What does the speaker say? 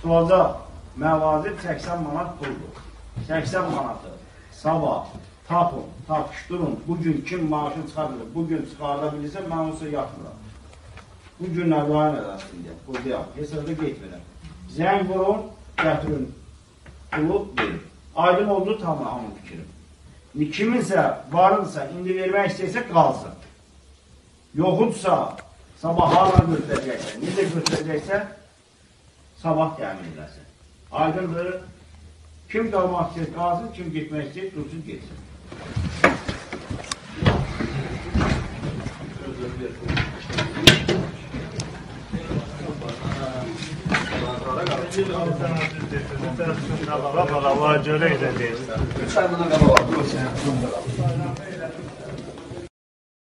Tutulacaq məvazib 80 manat puldur. 80 manatı sabah tapın, tapışdırın. Bugün kim maaşını çıxardır, bugün çıxarda bilirsə, mən olsa yatmıram. Bugün nəvayın ədəsində, burada yap, hesabda getmirəm. Zəng vurun, gətirin, pulu verin. Aydın oldu tamamı fikrim. Kiminsə, varınsa, indi vermək istəyirsə qalsın. Yoxudsa, sabah hala götürəcəksə, necə götürəcəksə, sabah təmin edəsin. Aydındır. Kim qalmaq istəyir, qalsın, kim getmək istəyir, dursun, getsin. Var görə ilə deyirsən. 3 ay bundan qaba var.